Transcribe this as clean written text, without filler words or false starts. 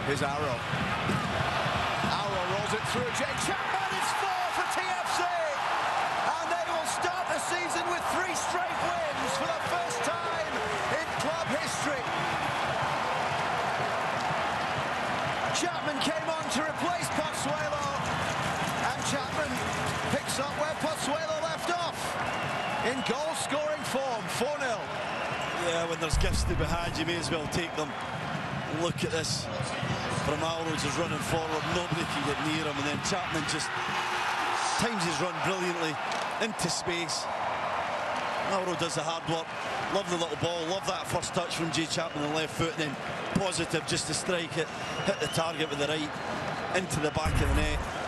Here's Arrow. Arrow rolls it through. Jay Chapman, it's 4 for TFC. And they will start the season with 3 straight wins for the first time in club history. Chapman came on to replace Pozuelo. And Chapman picks up where Pozuelo left off. In goal-scoring form, 4-0. Yeah, when there's gifts to be had, you may as well take them. Look at this. From Alro's is running forward, nobody can get near him, and then Chapman just times his run brilliantly into space. Alro does the hard work. Lovely little ball, love that first touch from Jay Chapman on the left foot, and then positive just to strike it, hit the target with the right, into the back of the net.